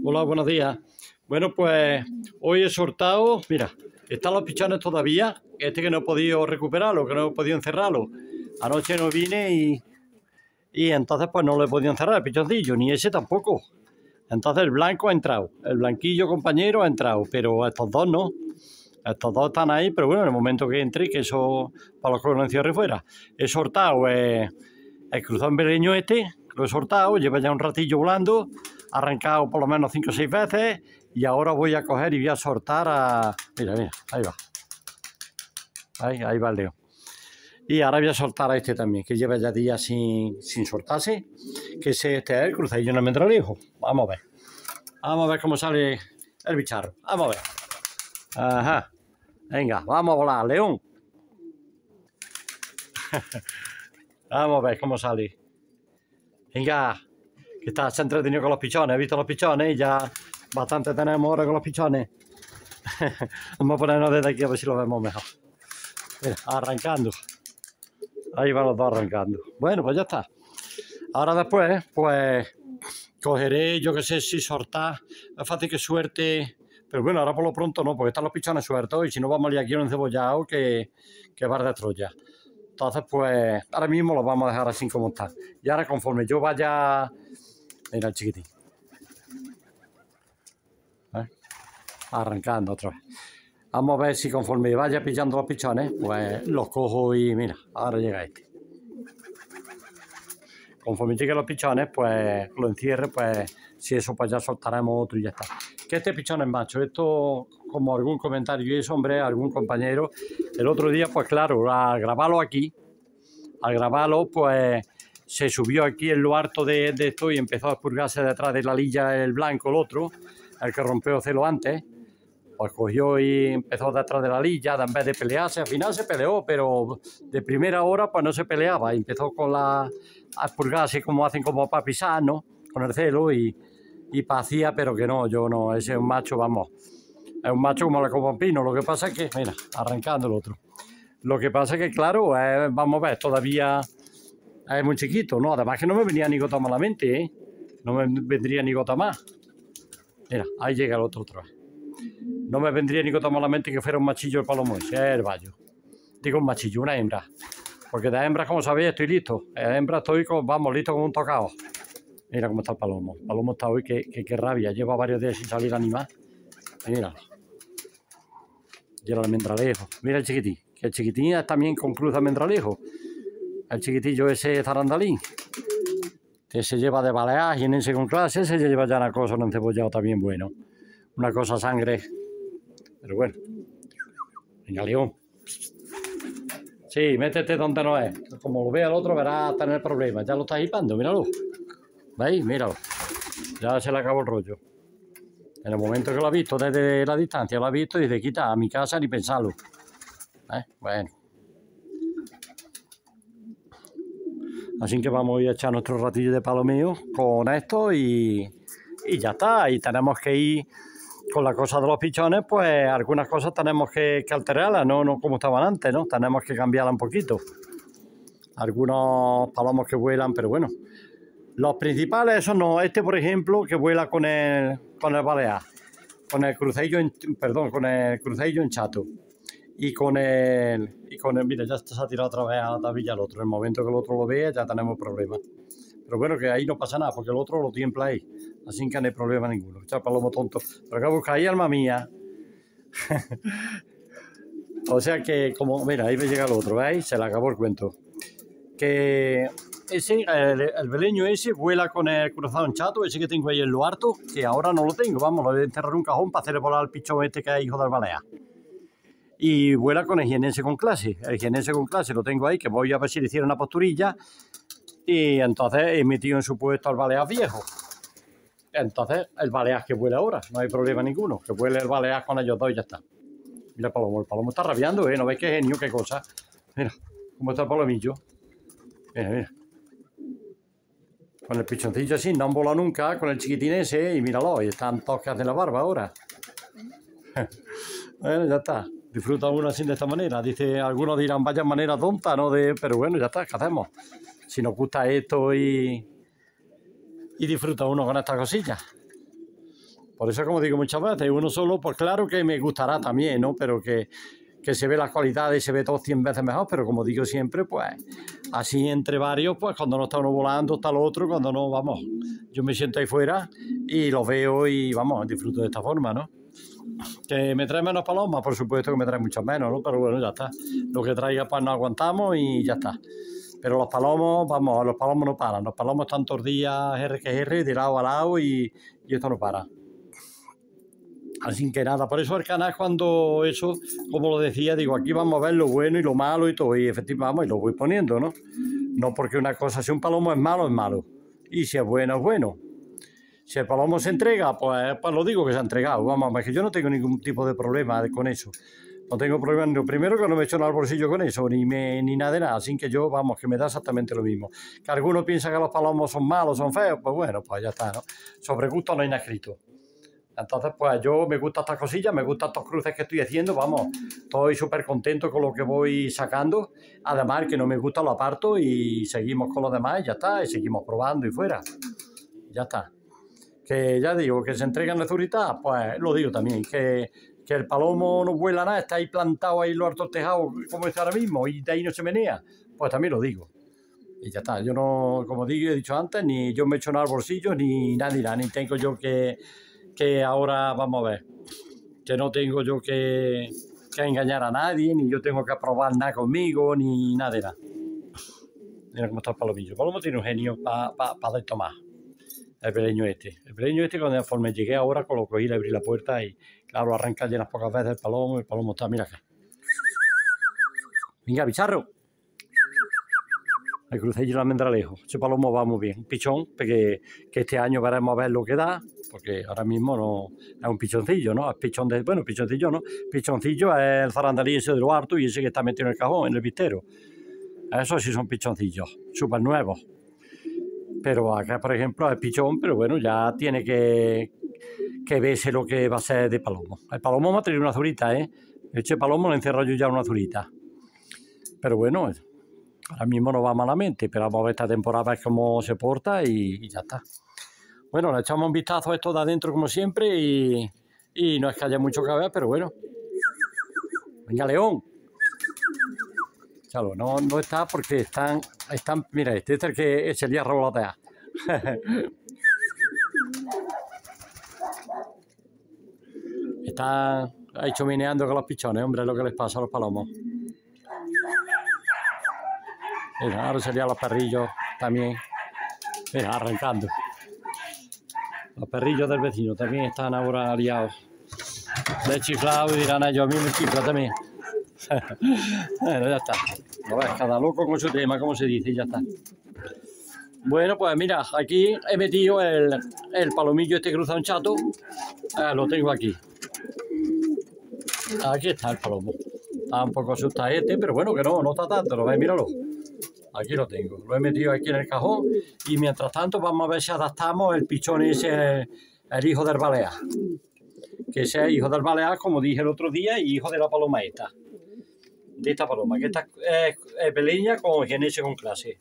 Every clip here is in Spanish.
Hola, buenos días. Bueno, pues hoy he soltado, mira, están los pichones todavía, que no he podido recuperarlo, que no he podido encerrarlo. Anoche no vine y entonces pues no lo he podido encerrar, el pichoncillo, ni ese tampoco. Entonces el blanco ha entrado, el blanquillo compañero ha entrado, pero estos dos no. Estos dos están ahí, pero bueno, en el momento que entre, que eso para los que lo encierre fuera. He soltado el cruzón beleño este, lo he soltado, lleva ya un ratillo volando, ha arrancado por lo menos 5 o 6 veces y ahora voy a coger y voy a soltar a... Mira, mira, ahí va. Ahí va el león. Y ahora voy a soltar a este también, que lleva ya días sin soltarse, que este es el cruzadillo en el almendralejo. Vamos a ver. Vamos a ver cómo sale el bicharro. Vamos a ver. Ajá. Venga, vamos a volar, león. Vamos a ver cómo sale. Venga, que estás entretenido con los pichones. ¿Has visto los pichones? Ya bastante tenemos ahora con los pichones. Vamos a ponernos desde aquí a ver si lo vemos mejor. Mira, arrancando. Ahí van los dos arrancando. Bueno, pues ya está. Ahora después, pues cogeré, yo que sé, si soltar. Es fácil que suerte. Pero bueno, ahora por lo pronto no, porque están los pichones sueltos y si no vamos a ir aquí un encebollado que bar de Troya. Entonces, pues ahora mismo los vamos a dejar así como están. Y ahora conforme yo vaya... Mira el chiquitín. Arrancando otra vez. Vamos a ver si conforme vaya pillando los pichones, pues los cojo y mira, ahora llega este. Conforme lleguen los pichones, pues lo encierre, pues si eso, pues ya soltaremos otro y ya está. Que este pichón es macho, esto como algún comentario y eso, hombre, algún compañero. El otro día, pues claro, al grabarlo, pues se subió aquí en lo harto de esto y empezó a expurgarse detrás de la lilla el blanco, el otro, el que rompió celo antes. Pues cogió y empezó detrás de la lilla, en vez de pelearse, al final se peleó, pero de primera hora pues no se peleaba, empezó a expurgarse como hacen como para pisar, ¿no? Con el celo y pacía, pero que no, yo no, ese es un macho, vamos, es un macho como la copa pino, lo que pasa es que, mira, arrancando el otro. Lo que pasa es que, claro, vamos a ver, todavía es muy chiquito, ¿no? Además que no me venía ni gota malamente, ¿eh? No me vendría ni gota más. Mira, ahí llega el otro otra vez. No me vendría ni gota malamente que fuera un machillo el palomo ese, es el vallo. Digo un machillo, una hembra. Porque de hembra, como sabéis, estoy listo. De hembra estoy, vamos, listo como un tocado. Mira cómo está el palomo. El palomo está hoy, que rabia. Lleva varios días sin salir animal. Míralo. Y el almendralejo. Mira el chiquitín. Que el chiquitín es también con cruz almendralejo. El chiquitillo ese zarandalín. Que se lleva de balear y en ese con clase se lleva ya una cosa, un encebollado también bueno. Una cosa sangre. Pero bueno. Venga, león. Sí, métete donde no es. Como lo vea el otro, verás tener problemas. Ya lo está hipando, míralo. ¿Veis? Míralo. Ya se le acabó el rollo. En el momento que lo ha visto desde la distancia, lo ha visto y dice, quita a mi casa ni pensarlo. Bueno. Así que vamos a ir a echar nuestro ratillo de palomeo con esto y ya está. Y tenemos que ir con la cosa de los pichones, pues algunas cosas tenemos que alterarlas, no como estaban antes, ¿no? Tenemos que cambiarla un poquito. Algunos palomos que vuelan, pero bueno. Los principales, esos no. Este, por ejemplo, que vuela con el balear, con el cruceillo en chato. Y con el, mira, ya se ha tirado otra vez a la tabilla el otro. En el momento que el otro lo vea, ya tenemos problemas. Pero bueno, que ahí no pasa nada, porque el otro lo tiembla ahí. Así que no hay problema ninguno. Echar palomo tonto. Pero que buscáis, alma mía. O sea que, como, mira, ahí me llega el otro, ¿veis? Se le acabó el cuento. Que ese, el beleño ese vuela con el cruzado en chato, ese que tengo ahí en lo harto, que ahora no lo tengo, vamos, lo voy a enterrar en un cajón para hacerle volar al pichón este que es hijo del balea. Y vuela con el jienense con clase. El jienense con clase lo tengo ahí, que voy a ver si le hicieron una posturilla. Y entonces he metido en su puesto al balear viejo. Entonces el balear que vuela ahora, no hay problema ninguno. Que vuele el balear con ellos dos y ya está. Mira el palomo está rabiando, ¿eh? ¿No veis qué genio, qué cosa? Mira, cómo está el palomillo. Mira, mira. Con el pichoncillo así, no han volado nunca, con el chiquitín ese, y míralo, y están todos que hacen la barba ahora. Bueno, ya está. Disfruta uno así de esta manera. Dice, algunos dirán, vaya manera tonta, ¿no? Pero bueno, ya está, ¿qué hacemos? Si nos gusta esto y disfruta uno con estas cosillas. Por eso, como digo muchas veces, uno solo, pues claro que me gustará también, ¿no? Pero que se ve las cualidades, se ve todo 100 veces mejor, pero como digo siempre, pues así entre varios, pues cuando no está uno volando, está el otro, cuando no, vamos, yo me siento ahí fuera y los veo y, vamos, disfruto de esta forma, ¿no? Que me trae menos palomas, por supuesto que me trae muchas menos, ¿no? Pero bueno, ya está. Lo que traiga, pues nos aguantamos y ya está. Pero los palomos, vamos, los palomos no paran. Los palomos están todos los días R que R, de lado a lado y esto no para. Así que nada, por eso el canal cuando eso, como lo decía, digo, aquí vamos a ver lo bueno y lo malo y todo, y efectivamente, vamos, y lo voy poniendo, ¿no? No porque una cosa, si un palomo es malo, y si es bueno, Si el palomo se entrega, pues lo digo que se ha entregado, vamos, es que yo no tengo ningún tipo de problema con eso. No tengo problema, lo primero que no me echo nada al bolsillo con eso, ni nada de nada, así que yo, vamos, que me da exactamente lo mismo. Que algunos piensan que los palomos son malos, son feos, pues bueno, pues ya está, ¿no? Sobre gusto no hay nada escrito. Entonces, pues yo me gustan estas cosillas, me gustan estos cruces que estoy haciendo, vamos, estoy súper contento con lo que voy sacando. Además, que no me gusta lo aparto y seguimos con los demás y ya está, y seguimos probando y fuera. Ya está. Que ya digo, que se entregan la zurita, pues lo digo también, que el palomo no vuela nada, está ahí plantado ahí en los altos tejados como está ahora mismo y de ahí no se menea, pues también lo digo. Y ya está, yo no, como he dicho antes, ni yo me echo nada al bolsillo, ni nada, ni tengo yo que ahora, vamos a ver, que no tengo yo que engañar a nadie, ni yo tengo que aprobar nada conmigo, ni nada de nada. Mira cómo está el palomillo. El palomo tiene un genio para esto más. El peleño este, cuando llegué ahora, con lo cogí, le abrí la puerta y, claro, arranca ya unas pocas veces el palomo está, mira acá. Venga, bicharro. El cruceillo y el almendralejo. Ese palomo va muy bien. Un pichón, que este año veremos a ver lo que da, porque ahora mismo no es un pichoncillo, ¿no? Es pichón de, bueno, pichoncillo, ¿no? Pichoncillo es el zarandalí ese de lo harto y ese que está metido en el cajón, en el vistero. Esos sí son pichoncillos, súper nuevos. Pero acá, por ejemplo, es pichón, pero bueno, ya tiene que verse lo que va a ser de palomo. El palomo me ha traído una azurita, ¿eh? Este palomo lo encerro yo ya una azurita. Pero bueno, ahora mismo no va malamente, pero vamos a ver esta temporada es cómo se porta y ya está. Bueno, le echamos un vistazo a esto de adentro como siempre y no es que haya mucho que ver, pero bueno. Venga, León. Claro, no está porque están, mira, este es el que se le ha revoloteado. Están ahí chomineando con los pichones, hombre, es lo que les pasa a los palomos. Mira, ahora serían los perrillos también. Mira, arrancando. Los perrillos del vecino también están ahora aliados. De chiflado y dirán ellos, a mí me chifla también. Bueno, ya está. A ver, cada loco con su tema, como se dice, y ya está. Bueno, pues mira, aquí he metido el palomillo este cruzado en chato. Lo tengo aquí. Aquí está el palomo. Está un poco asustado este, pero bueno, que no está tanto, ¿lo ves? Míralo. Aquí lo tengo. Lo he metido aquí en el cajón y mientras tanto vamos a ver si adaptamos el pichón ese, el hijo del balear. Que sea hijo del balear, como dije el otro día, y hijo de la paloma esta. De esta paloma, que esta es peleña con genese con clase.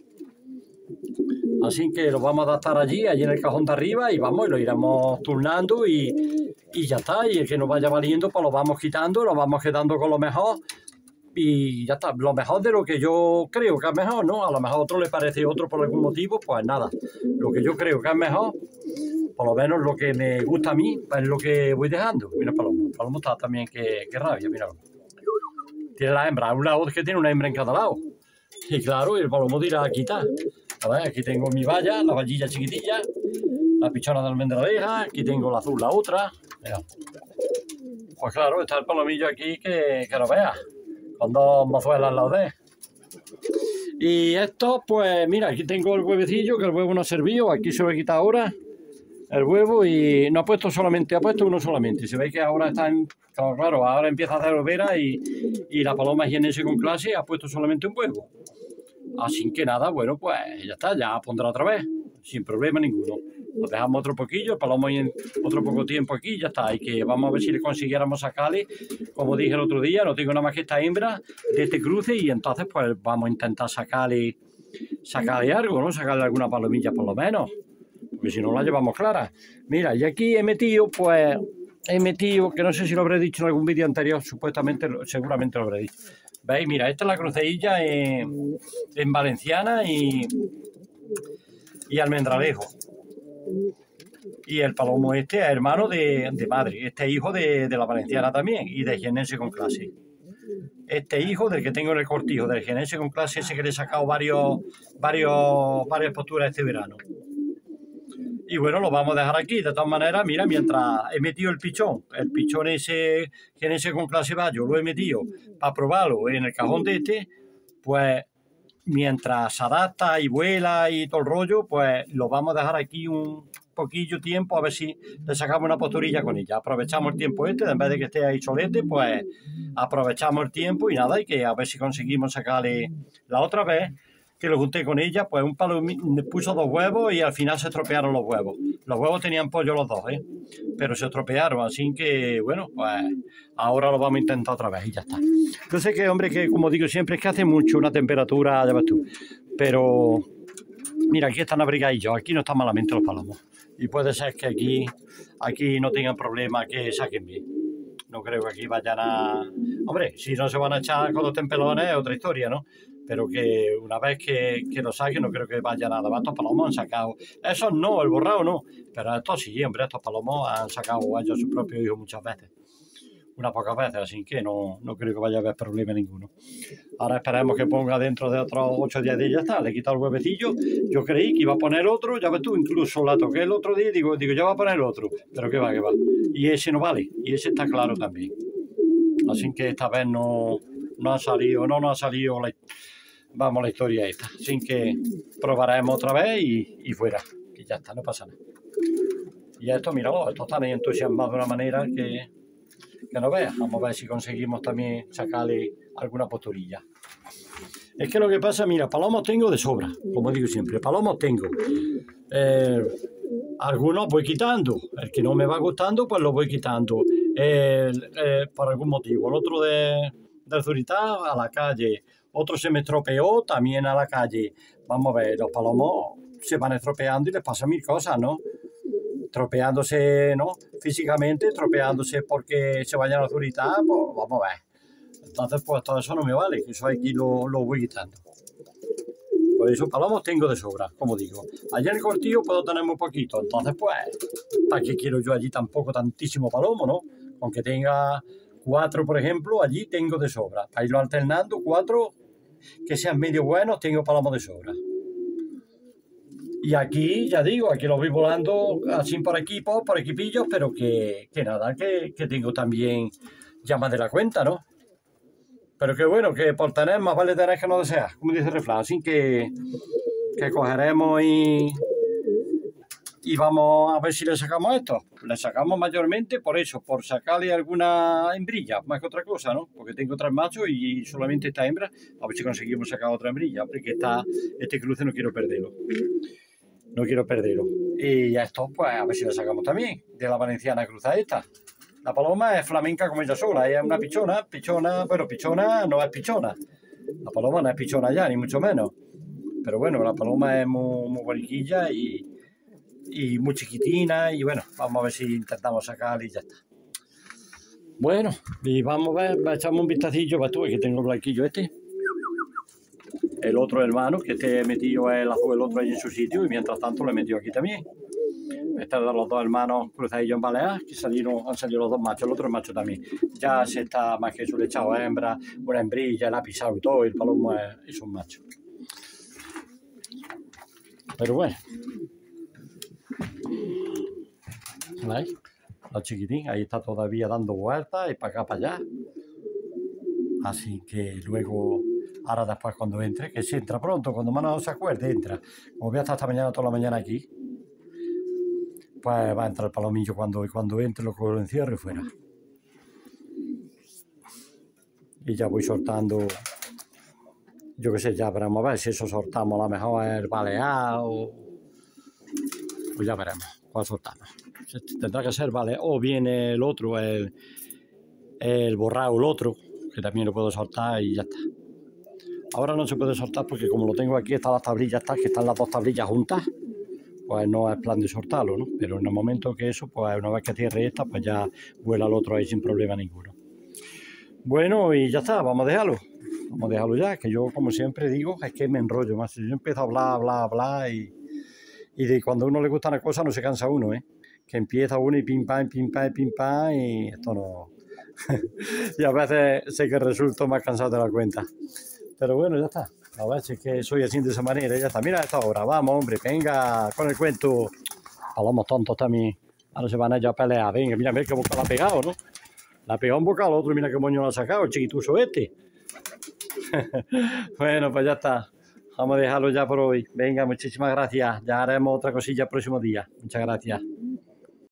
Así que lo vamos a adaptar allí en el cajón de arriba y vamos, y lo iremos turnando y ya está. Y el que nos vaya valiendo, pues lo vamos quitando, lo vamos quedando con lo mejor y ya está. Lo mejor de lo que yo creo que es mejor, ¿no? A lo mejor a otro le parece otro por algún motivo, pues nada. Lo que yo creo que es mejor, por lo menos lo que me gusta a mí, es lo que voy dejando. Mira el palomo. El palomo está también que rabia, mira. Tiene la hembra, a un lado es que tiene una hembra en cada lado. Y claro, el palomo dirá a quitar. A ver, aquí tengo mi valla, la vallilla chiquitilla, la pichona de almendraleja, aquí tengo la azul, la otra. Mira. Pues claro, está el palomillo aquí que lo veas, con dos mozuelas al lado de él. Y esto, pues mira, aquí tengo el huevecillo, que el huevo no ha servido, aquí se lo he quitado ahora, el huevo, y no ha puesto uno solamente. Se ve que ahora está en, claro, ahora empieza a hacer overa y la paloma jienense con clase ha puesto solamente un huevo. Así que nada, bueno, pues ya está, ya pondrá otra vez, sin problema ninguno. Lo dejamos otro poquillo, el palomo en otro poco tiempo aquí, ya está. Y que vamos a ver si le consiguiéramos sacarle, como dije el otro día, no tengo nada más que esta hembra de este cruce y entonces pues vamos a intentar sacarle algo, ¿no? Sacarle alguna palomilla por lo menos. porque si no la llevamos clara. Mira, y aquí he metido, pues, que no sé si lo habré dicho en algún vídeo anterior, supuestamente, seguramente lo habré dicho. ¿Veis? Mira, esta es la cruceilla en valenciana y almendralejo. Y el palomo este es hermano de madre, este es hijo de la valenciana también y de jienense con clase. Este hijo del que tengo en el cortijo, del jienense con clase, ese que le he sacado varias posturas este verano. Y bueno, lo vamos a dejar aquí. De todas maneras, mira, mientras he metido el pichón ese jienense con clase bayo, lo he metido para probarlo en el cajón de este, pues mientras se adapta y vuela y todo el rollo, pues lo vamos a dejar aquí un poquillo tiempo a ver si le sacamos una posturilla con ella. Aprovechamos el tiempo este, en vez de que esté ahí solete, pues aprovechamos el tiempo y nada, y que a ver si conseguimos sacarle. La otra vez que lo junté con ella, pues un palo puso 2 huevos y al final se estropearon los huevos. Los huevos tenían pollo los dos, pero se estropearon, así que bueno, pues ahora lo vamos a intentar otra vez y ya está. Yo sé que, hombre, que como digo siempre, es que hace mucho una temperatura, ya ves tú, pero mira, aquí están abrigadillos, aquí no están malamente los palomos. Y puede ser que aquí no tengan problema, que saquen bien. No creo que aquí vayan a... Hombre, si no se van a echar con los tempelones es otra historia, ¿no? Pero que una vez que lo saquen no creo que vaya nada. Estos palomos han sacado... Esos no, el borrado no. Pero estos sí, hombre, estos palomos han sacado ellos a su propio hijo muchas veces. Unas pocas veces, así que no creo que vaya a haber problema ninguno. Ahora esperemos que ponga dentro de otros 8 días y ya está. Le he quitado el huevecillo. Yo creí que iba a poner otro, ya ves tú, incluso la toqué el otro día y digo, ya va a poner otro. Pero que va. Y ese no vale, y ese está claro también. Así que esta vez no ha salido, la historia esta. Así que probaremos otra vez y fuera. Y ya está, no pasa nada. Y esto, míralo, estos están entusiasmados de una manera que no veas. Vamos a ver si conseguimos también sacarle alguna posturilla. Es que lo que pasa, mira, palomos tengo de sobra, como digo siempre, palomos tengo. Algunos voy quitando, el que no me va gustando, pues lo voy quitando. Por algún motivo. El otro del Zuritá a la calle, otro se me estropeó también a la calle. Vamos a ver, los palomos se van estropeando y les pasan 1000 cosas, ¿no? Tropeándose, ¿no? Físicamente, tropeándose porque se vayan a Zuritá, pues vamos a ver. Entonces, pues todo eso no me vale, eso aquí lo voy quitando. Por eso palomos tengo de sobra, como digo. Allá en el cortillo puedo tener muy poquito, entonces pues, ¿para qué quiero yo allí tampoco tantísimo palomo, no? Aunque tenga 4, por ejemplo, allí tengo de sobra. Para irlo alternando, 4 que sean medio buenos, tengo palomos de sobra. Y aquí, ya digo, aquí los voy volando así por equipos, por equipillos, pero que nada, que tengo también ya más de la cuenta, ¿no? Pero que bueno, que por tener más vale tener que no desear, como dice el refrán. Así que cogeremos y vamos a ver si le sacamos esto. Le sacamos mayormente por eso, por sacarle alguna hembrilla, más que otra cosa, ¿no? Porque tengo 3 machos y solamente esta hembra, a ver si conseguimos sacar otra hembrilla, porque este cruce no quiero perderlo. No quiero perderlo. Y a estos, pues a ver si le sacamos también, de la valenciana cruza esta. La paloma es flamenca como ella sola, ella es una pichona, bueno, pichona no es pichona. La paloma no es pichona ya, ni mucho menos. Pero bueno, la paloma es muy boniquilla y muy chiquitina y bueno, vamos a ver si intentamos sacarla y ya está. Bueno, y vamos a ver, echamos un vistacillo, ves tú, que tengo el blanquillo este. El otro hermano, que este metido el azul, el otro ahí en su sitio y mientras tanto lo he metido aquí también. Este es de los 2 hermanos cruzadillos en Baleares, que han salido los 2 machos, el otro es macho también. Ya se está más que eso, le he echado hembra, una hembrilla, la ha pisado y todo, y el palomo es un macho. Pero bueno. ¿Veis? La chiquitín, ahí está todavía dando vueltas y para acá, para allá. Así que luego, ahora después cuando entre, que si entra pronto, cuando menos se acuerde, entra. Como voy a estar esta mañana, toda la mañana aquí, pues va a entrar el palomillo cuando entre, lo encierro y fuera. Y ya voy soltando, yo qué sé, ya veremos a ver si eso soltamos a lo mejor el balear o pues ya veremos cuál soltamos. Tendrá que ser balear o viene el otro, el borrado, el otro, que también lo puedo soltar y ya está. Ahora no se puede soltar porque como lo tengo aquí, están las tablillas, que están las 2 tablillas juntas. pues no es plan de soltarlo, ¿no? Pero en el momento que eso, pues una vez que cierre esta, pues ya vuela el otro ahí sin problema ninguno. Bueno, y ya está, vamos a dejarlo. Vamos a dejarlo ya, que yo, como siempre digo, es que me enrollo más. Yo empiezo a hablar y de cuando a uno le gusta una cosa no se cansa uno, ¿eh? Que empieza uno y pim pam, y esto no... y a veces sé que resulto más cansado de la cuenta. Pero bueno, ya está. A ver si es que soy así de esa manera, ya está. Mira a esta hora, vamos, hombre, venga, con el cuento. Hablamos tontos también. Ahora se van a a pelear. Venga, mira, qué boca la ha pegado, ¿no? La ha pegado un bocado al otro, mira qué moño lo ha sacado, el chiquituso este. Bueno, pues ya está. Vamos a dejarlo ya por hoy. Venga, muchísimas gracias. Ya haremos otra cosilla el próximo día. Muchas gracias.